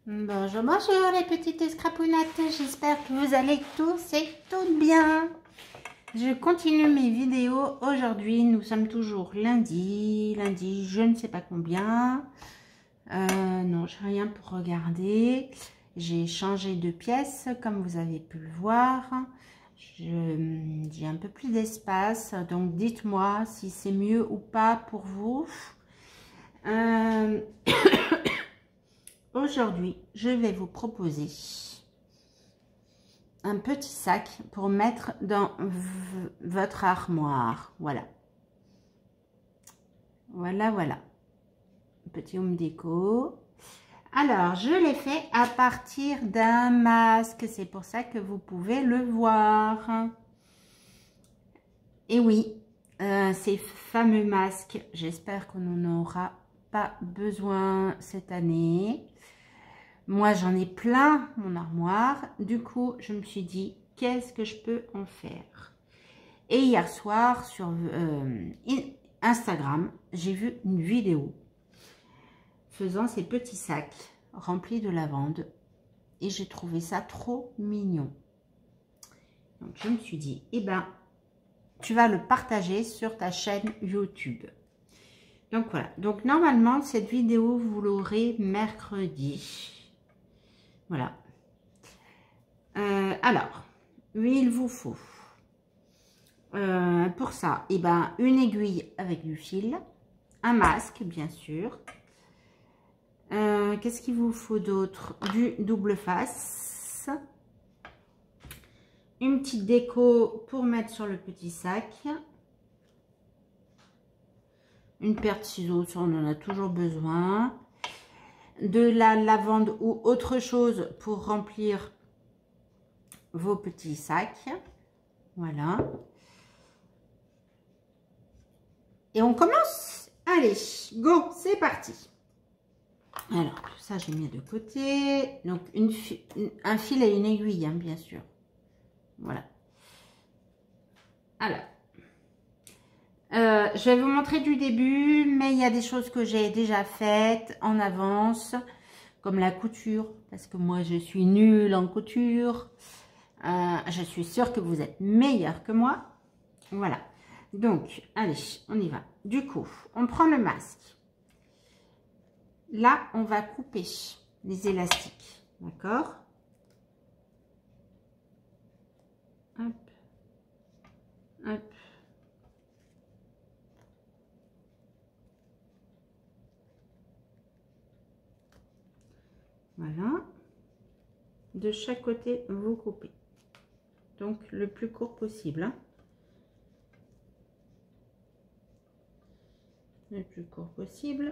Bonjour, bonjour les petites scrapounettes, j'espère que vous allez tous et toutes bien. Je continue mes vidéos aujourd'hui, nous sommes toujours lundi, je ne sais pas combien. Non, j'ai rien pour regarder. J'ai changé de pièce comme vous avez pu le voir. J'ai un peu plus d'espace, donc dites-moi si c'est mieux ou pas pour vous. Aujourd'hui, je vais vous proposer un petit sac pour mettre dans votre armoire. Voilà. Voilà. Petit home déco. Alors, je l'ai fait à partir d'un masque. C'est pour ça que vous pouvez le voir. Et oui, ces fameux masques, j'espère qu'on n'en aura pas besoin cette année. Moi, j'en ai plein mon armoire. Du coup, je me suis dit, qu'est-ce que je peux en faire? Et hier soir, sur Instagram, j'ai vu une vidéo faisant ces petits sacs remplis de lavande. Et j'ai trouvé ça trop mignon. Donc, je me suis dit, eh ben, tu vas le partager sur ta chaîne YouTube. Donc, voilà. Donc, normalement, cette vidéo, vous l'aurez mercredi. Voilà. Alors, il vous faut pour ça, eh ben, une aiguille avec du fil, un masque, bien sûr. Qu'est-ce qu'il vous faut d'autre? Du double face. Une petite déco pour mettre sur le petit sac. Une paire de ciseaux, ça on en a toujours besoin. De la lavande ou autre chose pour remplir vos petits sacs. Voilà. Et on commence. Allez, go, c'est parti. Alors, tout ça, j'ai mis de côté. Donc, un fil et une aiguille, hein, bien sûr. Voilà. Alors, je vais vous montrer du début, mais il y a des choses que j'ai déjà faites en avance, comme la couture, parce que moi, je suis nulle en couture. Je suis sûre que vous êtes meilleur que moi. Voilà. Donc, allez, on y va. Du coup, on prend le masque. Là, on va couper les élastiques. D'accord? Hop. Hop. Voilà. De chaque côté, vous coupez. Donc, le plus court possible. Hein. Le plus court possible.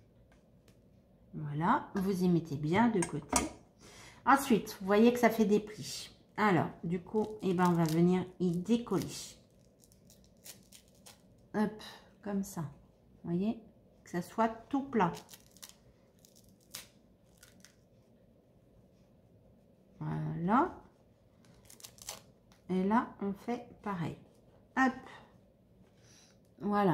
Voilà. Vous y mettez bien de côté. Ensuite, vous voyez que ça fait des plis. Alors, du coup, eh ben, on va venir y décoller. Hop, comme ça. Vous voyez? Que ça soit tout plat. Voilà. Et là, on fait pareil. Hop. Voilà.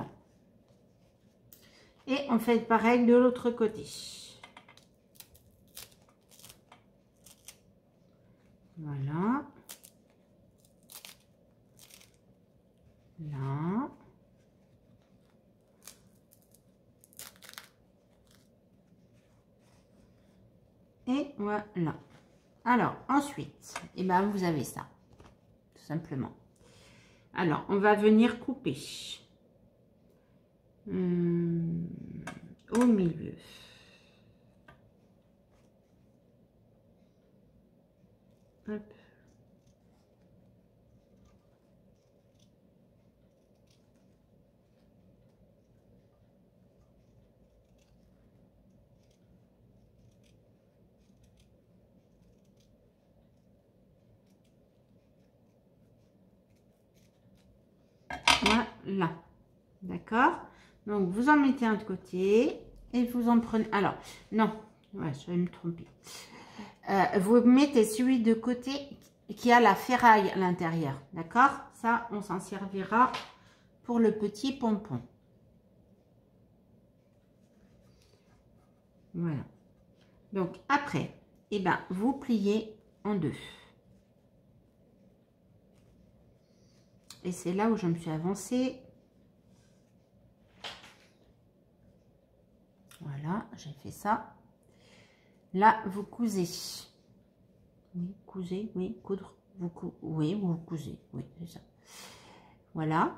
Et on fait pareil de l'autre côté. Voilà. Là. Et voilà. Alors, ensuite, eh ben, vous avez ça. Tout simplement. Alors, on va venir couper. Au milieu. Hop. Voilà. D'accord? Donc, vous en mettez un de côté et vous en prenez... Alors, non, ouais, je vais me tromper. Vous mettez celui de côté qui a la ferraille à l'intérieur. D'accord? Ça, on s'en servira pour le petit pompon. Voilà. Donc, après, et ben vous pliez en deux. Et c'est là où je me suis avancée. Voilà, j'ai fait ça. Là, vous cousez. Oui, cousez, oui, coudre. Oui, vous cousez. Oui, c'est ça. Voilà.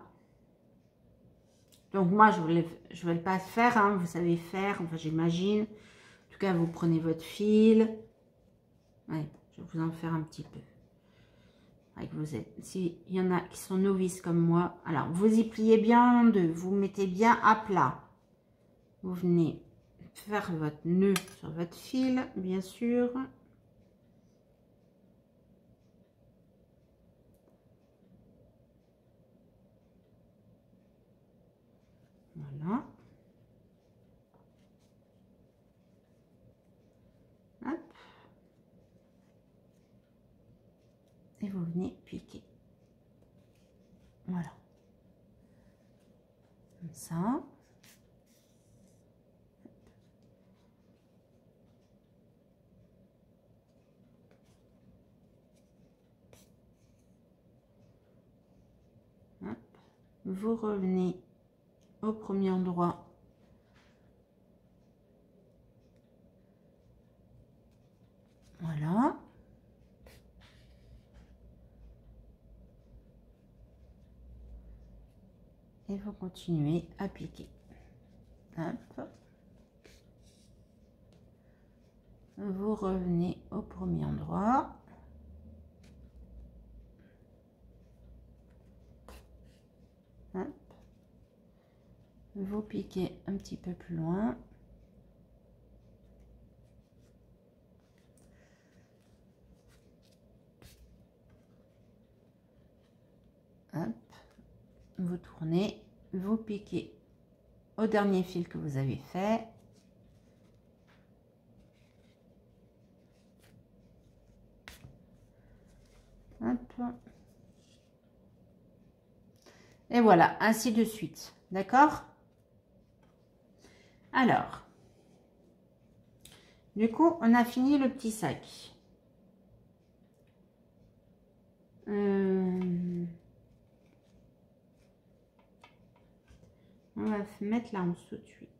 Donc moi, je vais le pas faire, hein, vous savez faire, enfin j'imagine. En tout cas, vous prenez votre fil. Ouais, je vais vous en faire un petit peu. Avec vos aides. S'il y en a qui sont novices comme moi, alors vous y pliez bien en deux, vous mettez bien à plat. Vous venez faire votre nœud sur votre fil, bien sûr. Voilà. Hop. Et vous venez piquer. Voilà. Comme ça. Hop. Vous revenez au premier endroit. Voilà. Et vous continuez à piquer. Hop. Vous revenez au premier endroit. Hop. Vous piquez un petit peu plus loin. Hop. Vous tournez, vous piquez au dernier fil que vous avez fait. Hop. Et voilà, ainsi de suite. D'accord? Alors, du coup, on a fini le petit sac. On va mettre là en dessous de suite.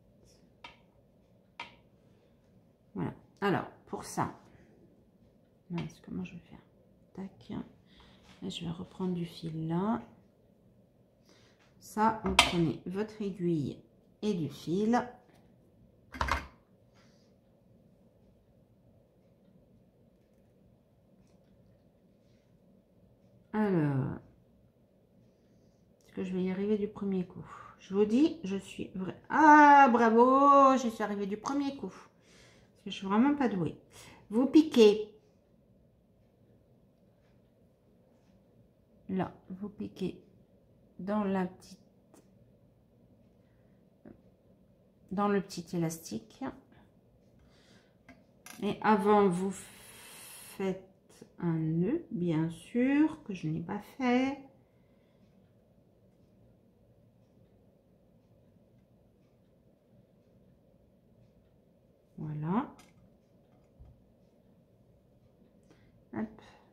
Voilà. Alors, pour ça, comment je vais faire? Tac. Là, je vais reprendre du fil là. Ça, vous prenez votre aiguille et du fil. Alors, est-ce que je vais y arriver du premier coup? Je vous dis, je suis vrai. Ah, bravo, je suis arrivée du premier coup. Parce que je suis vraiment pas douée. Vous piquez. Là, vous piquez dans la petite, dans le petit élastique. Et avant, vous faites un nœud, bien sûr, que je n'ai pas fait. Voilà. Hop.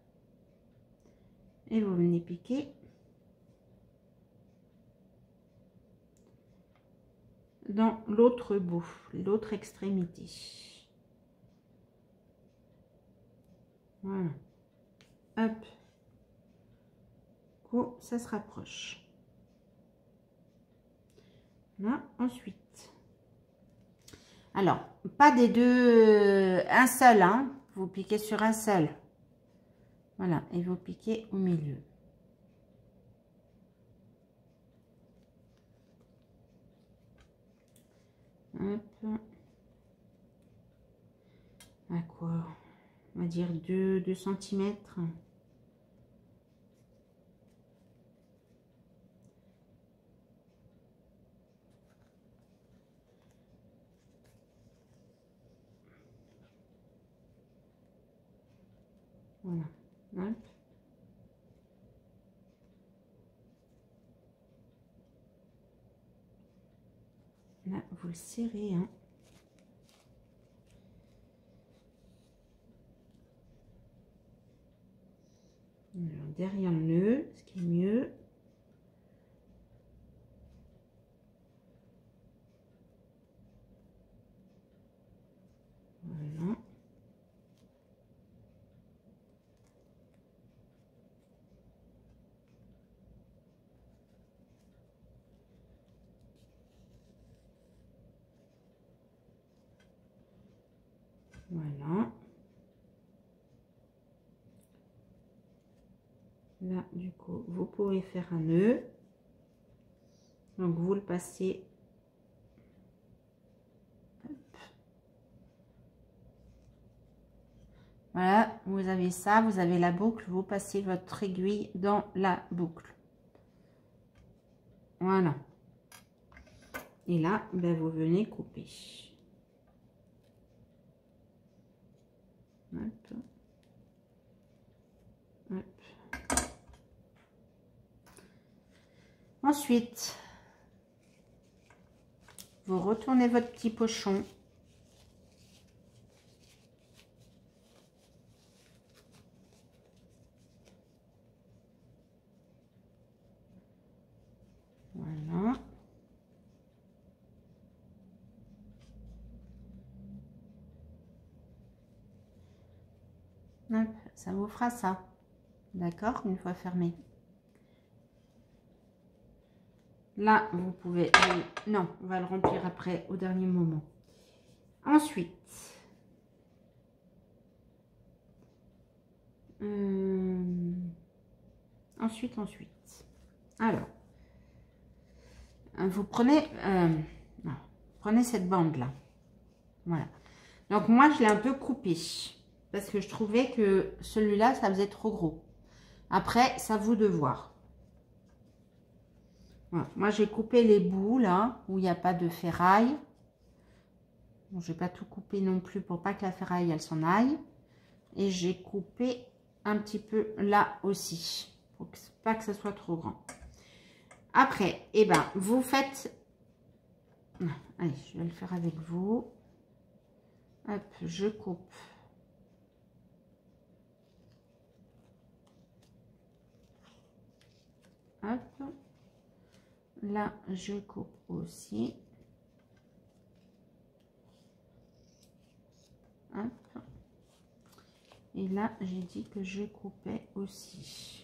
Et vous venez piquer dans l'autre bout, l'autre extrémité. Voilà. Hop. Coup, ça se rapproche. Là, ensuite. Alors, pas des deux, un seul, hein. Vous piquez sur un seul. Voilà, et vous piquez au milieu. Hop. À quoi? On va dire 2 centimètres. Voilà. Hop. Là, vous le serrez, hein. derrière le nœud, ce qui est mieux. Voilà. Voilà. Là, du coup, vous pouvez faire un nœud. Donc, vous le passez. Hop. Voilà, vous avez ça, vous avez la boucle. Vous passez votre aiguille dans la boucle. Voilà. Et là, ben, vous venez couper. Hop. Hop. Ensuite, vous retournez votre petit pochon. Voilà. Hop, ça vous fera ça. D'accord, une fois fermé. Là, vous pouvez... non, on va le remplir après, au dernier moment. Ensuite... Ensuite. Alors, vous prenez... non, prenez cette bande-là. Voilà. Donc, moi, je l'ai un peu coupé. Parce que je trouvais que celui-là, ça faisait trop gros. Après, c'est à vous de voir. Voilà. Moi, j'ai coupé les bouts, là, où il n'y a pas de ferraille. Bon, je n'ai pas tout coupé non plus pour pas que la ferraille, elle s'en aille. Et j'ai coupé un petit peu là aussi. Pour pas que ça soit trop grand. Après, eh ben, vous faites... Allez, je vais le faire avec vous. Hop, je coupe. Hop. Là, je coupe aussi. Hop. Et là, j'ai dit que je coupais aussi.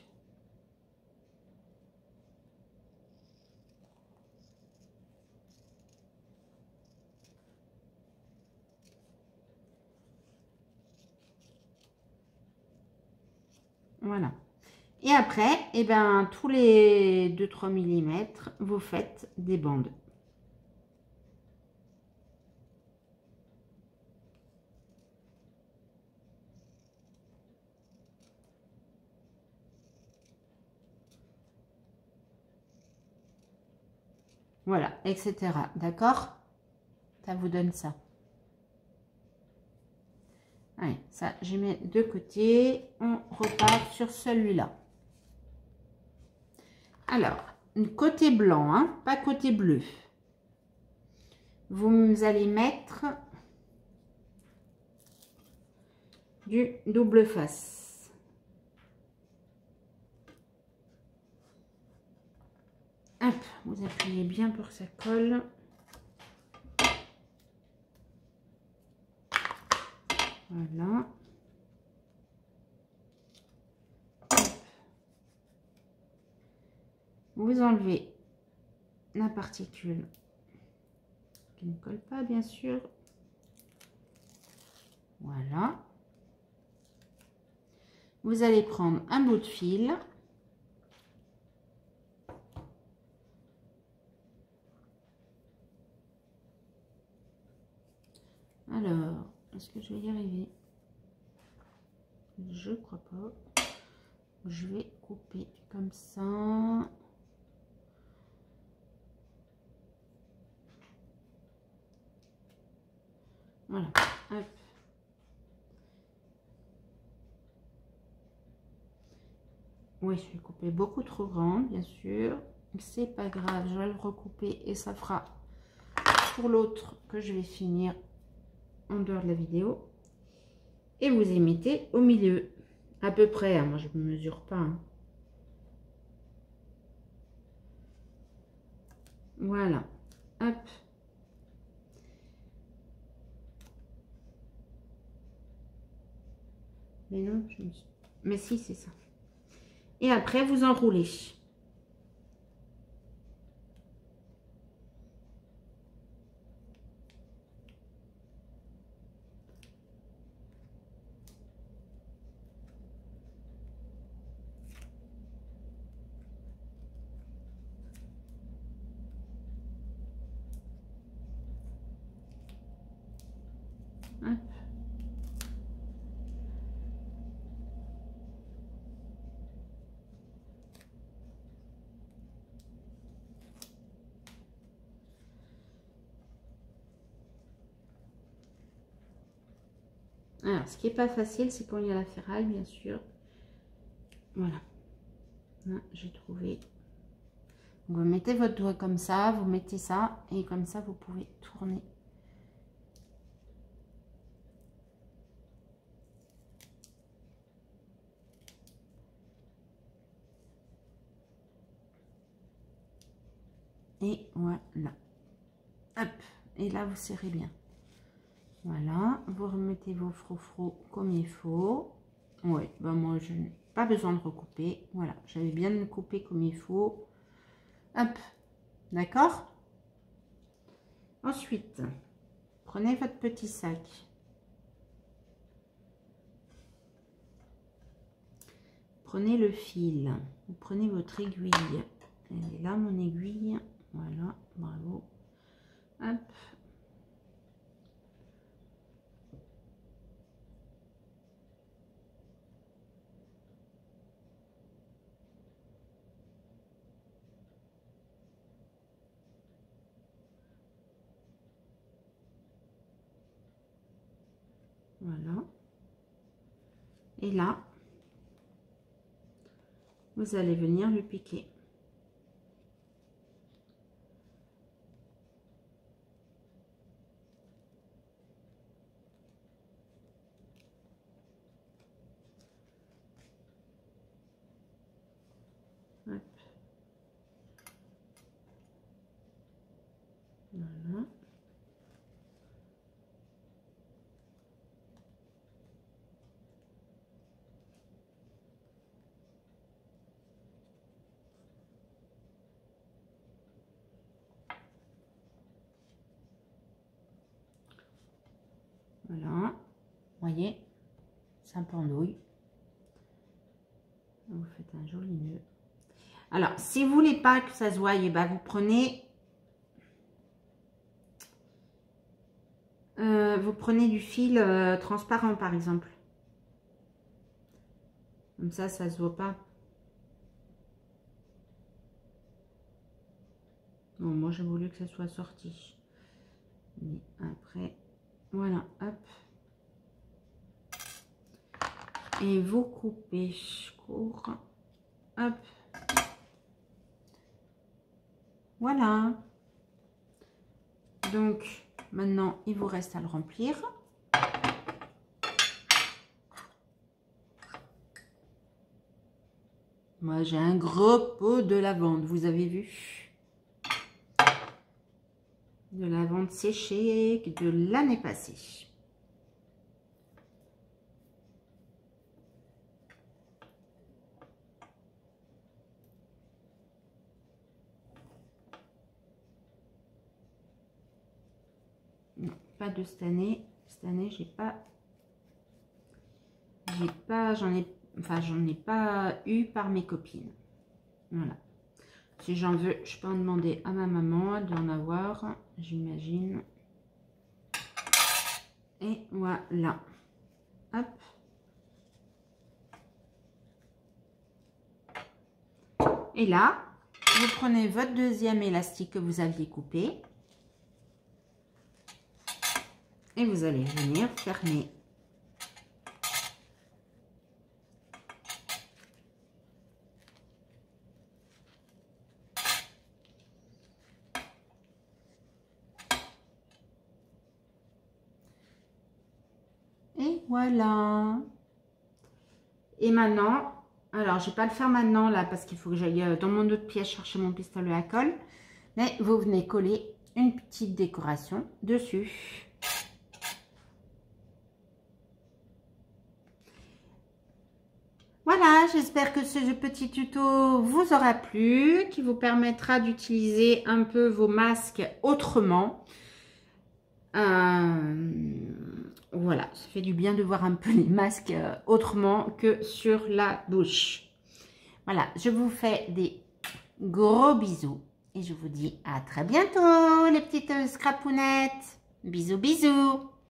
Voilà. Et après, eh ben, tous les 2-3 mm, vous faites des bandes. Voilà, etc. D'accord? Ça vous donne ça. Allez, ça, je mets de côté. On repart sur celui-là. Alors, côté blanc, hein, pas côté bleu. Vous allez mettre du double face. Hop, vous appuyez bien pour que ça colle. Voilà. Vous enlevez la particule qui ne colle pas, bien sûr. Voilà. Vous allez prendre un bout de fil. Alors, est-ce que je vais y arriver? Je crois pas. Je vais couper comme ça. Voilà. Hop. Oui, je vais couper beaucoup trop grand, bien sûr. C'est pas grave, je vais le recouper et ça fera pour l'autre que je vais finir en dehors de la vidéo. Et vous y mettez au milieu, à peu près. Hein, moi, je ne mesure pas. Hein. Voilà. Hop. Mais non, mais si, c'est ça. Et après, vous enroulez. Hop. Alors, ce qui n'est pas facile, c'est quand il y a la ferraille, bien sûr. Voilà. Là, j'ai trouvé. Vous mettez votre doigt comme ça, vous mettez ça, et comme ça, vous pouvez tourner. Et voilà. Hop. Et là, vous serrez bien. Voilà. Vous remettez vos froufrous comme il faut. Oui, ben moi, je n'ai pas besoin de recouper. Voilà. J'avais bien le coupé comme il faut. Hop. D'accord? Ensuite, prenez votre petit sac. Prenez le fil. Vous prenez votre aiguille. Elle est là, mon aiguille. Voilà, bravo. Hop. Voilà. Et là, vous allez venir le piquer. Hop. Voilà. Voilà. Voyez, ça pendouille. Vous faites un joli nœud. Alors, si vous voulez pas que ça se voie, ben vous prenez du fil transparent, par exemple. Comme ça se voit pas. Bon, moi, j'ai voulu que ça soit sorti. Mais après, voilà, hop. Et vous coupez court. Hop. Voilà. Donc, maintenant, il vous reste à le remplir. Moi, j'ai un gros pot de lavande, vous avez vu? De lavande séchée de l'année passée. Non, pas de cette année. Cette année, j'en ai pas eu par mes copines. Voilà. Si j'en veux, je peux en demander à ma maman, elle doit en avoir, j'imagine. Et voilà. Hop. Et là, vous prenez votre deuxième élastique que vous aviez coupé. Et vous allez venir fermer. Et voilà. Et maintenant, alors je ne vais pas le faire maintenant là parce qu'il faut que j'aille dans mon autre pièce chercher mon pistolet à colle. Mais vous venez coller une petite décoration dessus. Voilà, j'espère que ce petit tuto vous aura plu, qui vous permettra d'utiliser un peu vos masques autrement. Voilà, ça fait du bien de voir un peu les masques autrement que sur la bouche. Voilà, je vous fais des gros bisous et je vous dis à très bientôt les petites scrapounettes. Bisous, bisous.